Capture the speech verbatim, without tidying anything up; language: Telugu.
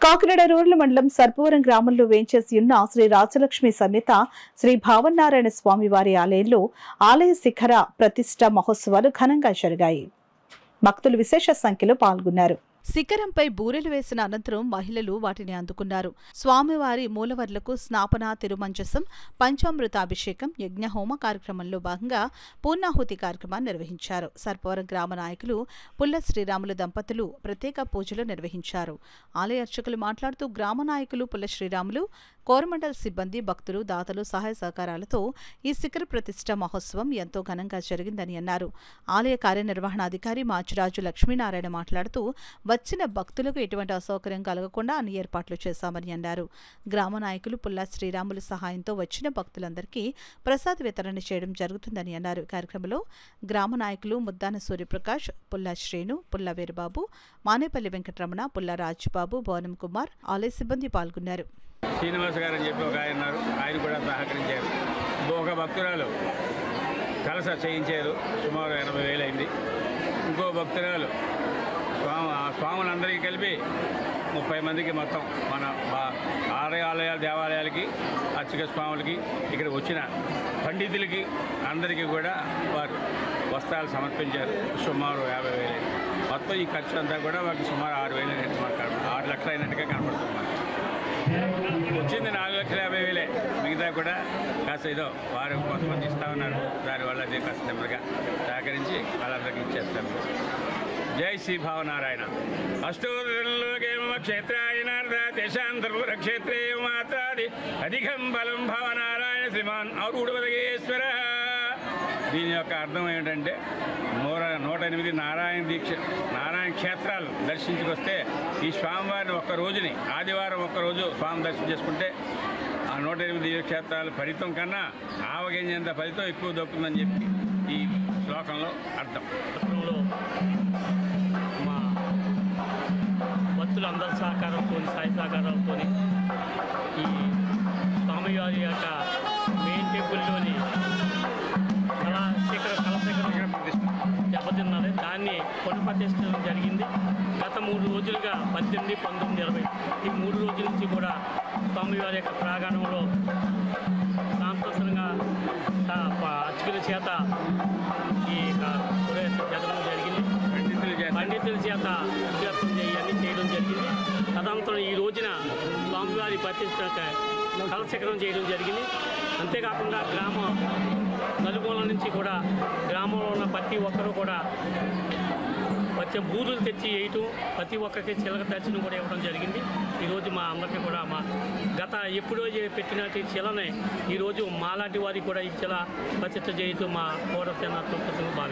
కాకినాడ రూరల్ మండలం సర్పవరం గ్రామంలో వేంచేసి ఉన్న శ్రీ రాజలక్ష్మి సమేత శ్రీ భావనారాయణ స్వామి వారి ఆలయంలో ఆలయ శిఖర ప్రతిష్ఠ మహోత్సవాలు ఘనంగా జరిగాయి. భక్తులు విశేష సంఖ్యలో పాల్గొన్నారు. శిఖరంపై బూరెలు వేసిన అనంతరం మహిళలు వాటిని అందుకున్నారు. స్వామివారి మూలవర్లకు స్నాపన, తిరుమంజసం, పంచామృతాభిషేకం, యజ్ఞహోమ కార్యక్రమంలో భాగంగా పూర్ణాహుతి కార్యక్రమాన్ని నిర్వహించారు. సర్పవరం గ్రామ నాయకులు పుల్ల శ్రీరాములు దంపతులు ప్రత్యేక పూజలు నిర్వహించారు. ఆలయ అర్చకులు మాట్లాడుతూ గ్రామ నాయకులు పుల్ల శ్రీరాములు, కోరమండల్ సిబ్బంది, భక్తులు, దాతలు సహాయ సహకారాలతో ఈ శిఖర ప్రతిష్ఠ మహోత్సవం ఎంతో ఘనంగా జరిగిందని అన్నారు. ఆలయ కార్యనిర్వహణాధికారి మాచిరాజు లక్ష్మీనారాయణ మాట్లాడుతూ వచ్చిన భక్తులకు ఎటువంటి అసౌకర్యం కలగకుండా అన్ని ఏర్పాట్లు చేశామని అన్నారు. గ్రామ నాయకులు పుల్ల శ్రీరాములు సహాయంతో వచ్చిన భక్తులందరికీ ప్రసాద వితరణ చేయడం జరుగుతుందని అన్నారు. కార్యక్రమంలో గ్రామ నాయకులు ముద్దాన సూర్యప్రకాష్, పుల్ల శ్రేణు, పుల్ల వీరబాబు, మానేపల్లి వెంకటరమణ, పుల్ల రాజ్బాబు, భవనం కుమార్, ఆలయ సిబ్బంది పాల్గొన్నారు. శ్రీనివాస్ గారు అని చెప్పి ఒక ఆయన ఉన్నారు, ఆయన కూడా సహకరించారు. ఒక భక్తురాలు కలస చేయించారు, సుమారు ఎనభై వేలు అయింది. ఇంకో భక్తురాలు స్వామి స్వాములందరికీ కలిపి ముప్పై మందికి మొత్తం మన ఆలయాలయాల దేవాలయాలకి, అర్చక స్వాములకి, ఇక్కడ వచ్చిన పండితులకి అందరికీ కూడా వారు వస్త్రాలు సమర్పించారు. సుమారు యాభై వేలు అయింది. మొత్తం ఈ ఖర్చు అంతా కూడా వారికి సుమారు ఆరు వేలు అయినట్టు మాట్లాడు ఆరు లక్షలు అయినట్టుగా కనపడుతుంది. వచ్చింది నాలుగు లక్షల యాభై వేలే. మిగతా కూడా కాస్త ఏదో వారు కొంతమంది ఇస్తా ఉన్నారు. దానివల్ల అదే కాస్త నెమ్మదిగా సహకరించి వాళ్ళందరికీ ఇచ్చేస్తాము. జై శ్రీ భావనారాయణ. అష్టోదరంలోకేమ క్షేత్రాయనార్థ దేశాంతర్పుర క్షేత్రే మాత్రాది అధికం బలం భావనారాయణ శ్రీమాన్ ఔరుడవదగేశ్వర. దీని యొక్క అర్థం ఏమిటంటే నూర నూట ఎనిమిది నారాయణ దీక్ష నారాయణ క్షేత్రాలు దర్శించుకొస్తే ఈ స్వామివారిని ఒక్క రోజుని ఆదివారం ఒక్కరోజు స్వామి దర్శనం చేసుకుంటే ఆ నూట ఎనిమిది క్షేత్రాలు ఫలితం కన్నా ఆవగింజంత ఫలితం ఎక్కువ దొరుకుతుందని చెప్పి ఈ శ్లోకంలో అర్థం. పత్రంలో మా భక్తులు అందరి సహకారంతో, సాయి సహకారాలతో ఈ స్వామివారి యొక్క మెయిన్ టెంపుల్లోని కళా శిఖర కళశిఖరం దెబ్బతిన్నది. దాన్ని పునఃప్రతిష్ఠించడం జరిగింది. గత మూడు రోజులుగా పద్దెనిమిది, పంతొమ్మిది, ఇరవై ఈ మూడు రోజుల నుంచి కూడా స్వామివారి యొక్క ప్రాంగణంలో సాంస్కృతికంగా అర్చకుల చేత ఈ జరగడం జరిగింది. పండితుల చేత అభ్యర్థం ఇవన్నీ చేయడం జరిగింది. తదనంతరం ఈ రోజున స్వామివారి ప్రతిష్ఠ కళశిఖరం చేయడం జరిగింది. అంతేకాకుండా గ్రామ నలుమూల నుంచి కూడా గ్రామంలో ఉన్న ప్రతి ఒక్కరూ కూడా వచ్చే బూరులు తెచ్చి వేయటం, ప్రతి ఒక్కరికి చిలక దర్శనం కూడా ఇవ్వడం జరిగింది. ఈరోజు మా అందరికీ కూడా మా గత ఎప్పుడో పెట్టినట్టు శిలనే ఈరోజు మాలాంటి వారికి కూడా ఈ శిల ప్రతిష్ఠ చేయటం మా పూర్వసేన బాగా